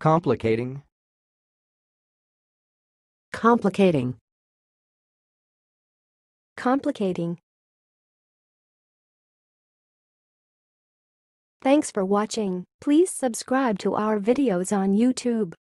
complicating, complicating, complicating. Thanks for watching. Please subscribe to our videos on YouTube.